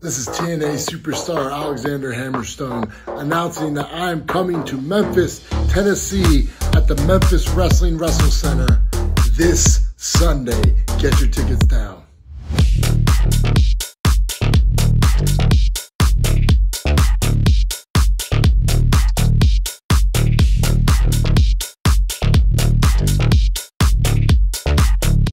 This is TNA superstar Alexander Hammerstone announcing that I am coming to Memphis, Tennessee at the Memphis Wrestling Center this Sunday. Get your tickets now.